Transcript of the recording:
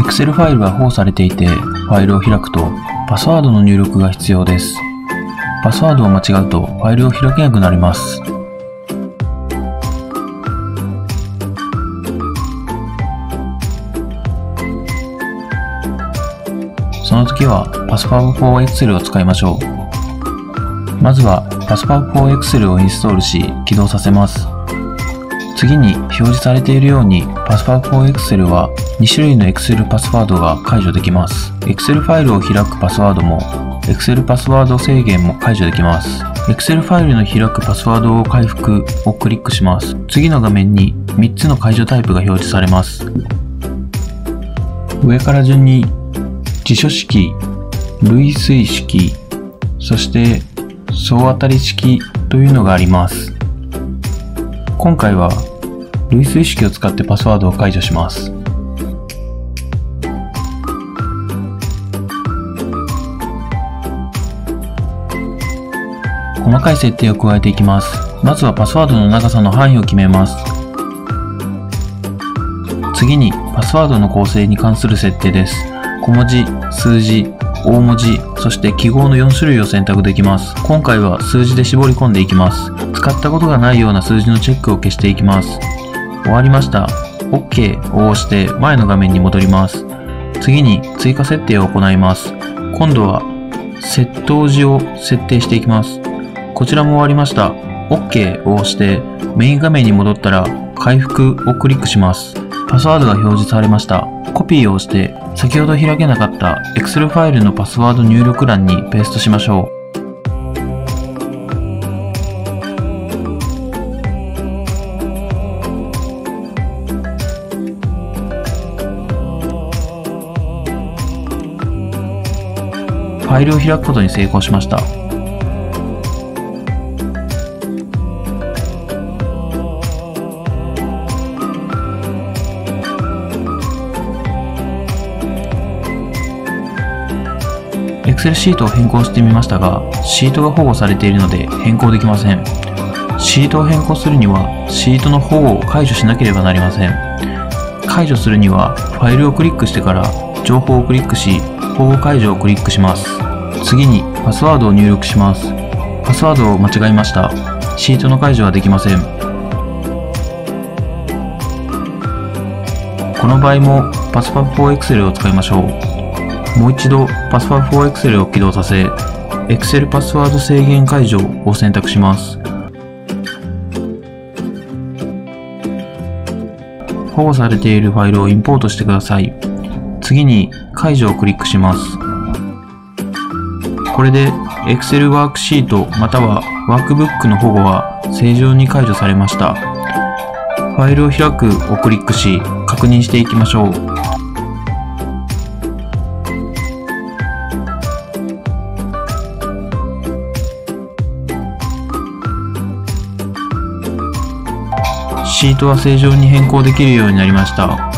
Excel ファイルが保護されていて、ファイルを開くとパスワードの入力が必要です。パスワードを間違うとファイルを開けなくなります。その時は PassFab for Excel を使いましょう。まずは PassFab for Excel をインストールし起動させます。次に表示されているように PassFab for Excel は2種類の Excel パスワードが解除できます。Excel ファイルを開くパスワードも Excel パスワード制限も解除できます。Excel ファイルの開くパスワードを回復をクリックします。次の画面に3つの解除タイプが表示されます。上から順に辞書式、類推式、そして総当たり式というのがあります。今回は類推式を使ってパスワードを解除します。細かい設定を加えていきます。まずはパスワードの長さの範囲を決めます。次にパスワードの構成に関する設定です。小文字、数字、大文字、そして記号の4種類を選択できます。今回は数字で絞り込んでいきます。使ったことがないような数字のチェックを消していきます。終わりました。OK を押して前の画面に戻ります。次に追加設定を行います。今度は接頭字を設定していきます。こちらも終わりました。OK を押してメイン画面に戻ったら回復をクリックします。パスワードが表示されました。コピーを押して先ほど開けなかった Excel ファイルのパスワード入力欄にペーストしましょう。ファイルを開くことに成功しました。Excel シートを変更してみましたが、シートが保護されているので変更できません。シートを変更するには、シートの保護を解除しなければなりません。解除するには、ファイルをクリックしてから、情報をクリックし、保護解除をクリックします。次に、パスワードを入力します。パスワードを間違えました。シートの解除はできません。この場合も、PassFab for Excel を使いましょう。もう一度 PassFab for Excel を起動させ、Excel パスワード制限解除を選択します。保護されているファイルをインポートしてください。次に解除をクリックします。これで Excel ワークシートまたはワークブックの保護は正常に解除されました。ファイルを開くをクリックし、確認していきましょう。シートは正常に変更できるようになりました。